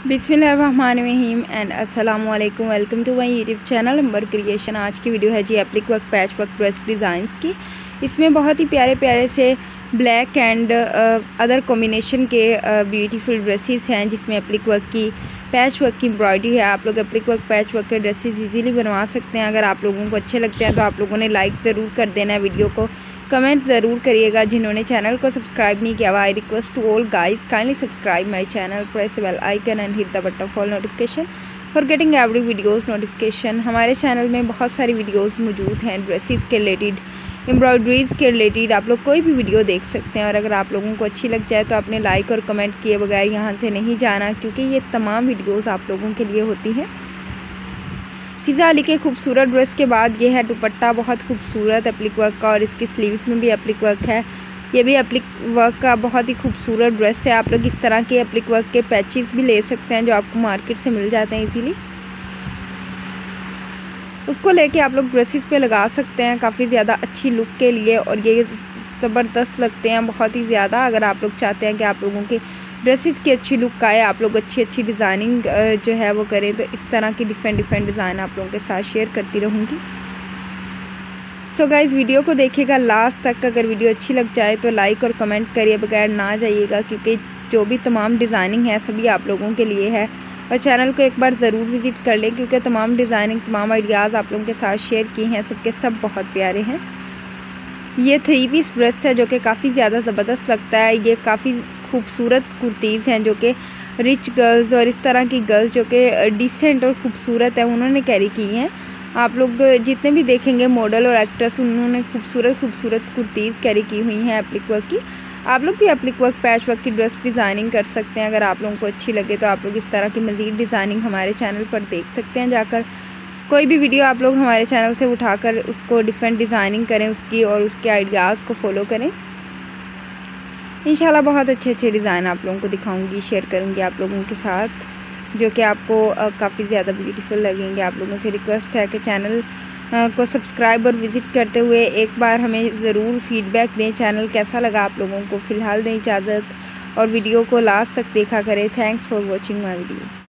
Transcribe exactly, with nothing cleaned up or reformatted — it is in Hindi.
बिस्मिल्लाहिर्रहमानिर्रहीम एंड अस्सलाम वालेकुम। Welcome to my YouTube channel Ambar creation. आज की वीडियो है जी applique work patch work dress designs की। इसमें बहुत ही प्यारे प्यारे से ब्लैक एंड अदर कॉम्बिनेशन के ब्यूटीफुल ड्रेसेस हैं जिसमें एप्लिक वर्क की पैच वर्क की एम्ब्रॉयडरी है। आप लोग एप्लिक वर्क पैच वर्क के ड्रेसेस इजीली बनवा सकते हैं। अगर आप लोगों को अच्छे लगते हैं तो आप लोगों ने लाइक ज़रूर कर देना है वीडियो को, कमेंट ज़रूर करिएगा। जिन्होंने चैनल को सब्सक्राइब नहीं किया हुआ, I request to all guys kindly subscribe my channel, press bell icon and hit the button for notification for getting every videos notification. हमारे चैनल में बहुत सारी वीडियोस मौजूद हैं ड्रेसेस के रिलेटेड, एम्ब्रॉयडरीज़ के रिलेटेड। आप लोग कोई भी वीडियो देख सकते हैं और अगर आप लोगों को अच्छी लग जाए तो आपने लाइक और कमेंट किए बगैर यहाँ से नहीं जाना, क्योंकि ये तमाम वीडियोज़ आप लोगों के लिए होती हैं। फिज़ा अली के खूबसूरत ड्रेस के बाद ये है दुपट्टा, बहुत खूबसूरत एप्लिक वर्क का, और इसकी स्लीव्स में भी एप्लिक वर्क है। ये भी एप्लिक वर्क का बहुत ही खूबसूरत ड्रेस है। आप लोग इस तरह के एप्लिक वर्क के पैचेस भी ले सकते हैं जो आपको मार्केट से मिल जाते हैं इजीली। उसको लेके आप लोग ड्रेसेस पे लगा सकते हैं काफ़ी ज़्यादा अच्छी लुक के लिए, और ये ज़बरदस्त लगते हैं बहुत ही ज़्यादा। अगर आप लोग चाहते हैं कि आप लोगों के ड्रेसेस की अच्छी लुक आए, आप लोग अच्छी अच्छी डिज़ाइनिंग जो है वो करें, तो इस तरह की डिफरेंट डिफरेंट डिज़ाइन आप लोगों के साथ शेयर करती रहूँगी। सो गाइस वीडियो को देखिएगा लास्ट तक। अगर वीडियो अच्छी लग जाए तो लाइक और कमेंट करिए बगैर ना जाइएगा, क्योंकि जो भी तमाम डिज़ाइनिंग है सभी आप लोगों के लिए है। और चैनल को एक बार ज़रूर विज़िट कर लें, क्योंकि तमाम डिज़ाइनिंग तमाम आइडियाज़ आप लोगों के साथ शेयर किए हैं, सबके सब बहुत प्यारे हैं। ये थ्री पीस ड्रेस है जो कि काफ़ी ज़्यादा ज़बरदस्त लगता है। ये काफ़ी खूबसूरत कुर्तीज़ हैं जो कि रिच गर्ल्स और इस तरह की गर्ल्स जो कि डिसेंट और ख़ूबसूरत है उन्होंने कैरी की हैं। आप लोग जितने भी देखेंगे मॉडल और एक्ट्रेस, उन्होंने खूबसूरत खूबसूरत कुर्तीज़ कैरी की हुई हैं एप्लिक वर्क की। आप लोग भी एप्लिक वर्क पैच वर्क की ड्रेस डिज़ाइनिंग कर सकते हैं। अगर आप लोगों को अच्छी लगे तो आप लोग इस तरह की मज़ीद डिज़ाइनिंग हमारे चैनल पर देख सकते हैं जाकर। कोई भी वीडियो आप लोग हमारे चैनल से उठाकर उसको डिफरेंट डिज़ाइनिंग करें उसकी, और उसके आइडियाज़ को फॉलो करें। इंशाल्लाह बहुत अच्छे अच्छे डिज़ाइन आप लोगों को दिखाऊंगी, शेयर करूंगी आप लोगों के साथ, जो कि आपको काफ़ी ज़्यादा ब्यूटीफुल लगेंगे। आप लोगों से रिक्वेस्ट है कि चैनल को सब्सक्राइब और विज़िट करते हुए एक बार हमें ज़रूर फीडबैक दें, चैनल कैसा लगा आप लोगों को। फ़िलहाल दें इजाज़त और वीडियो को लास्ट तक देखा करें। Thanks for watching my video.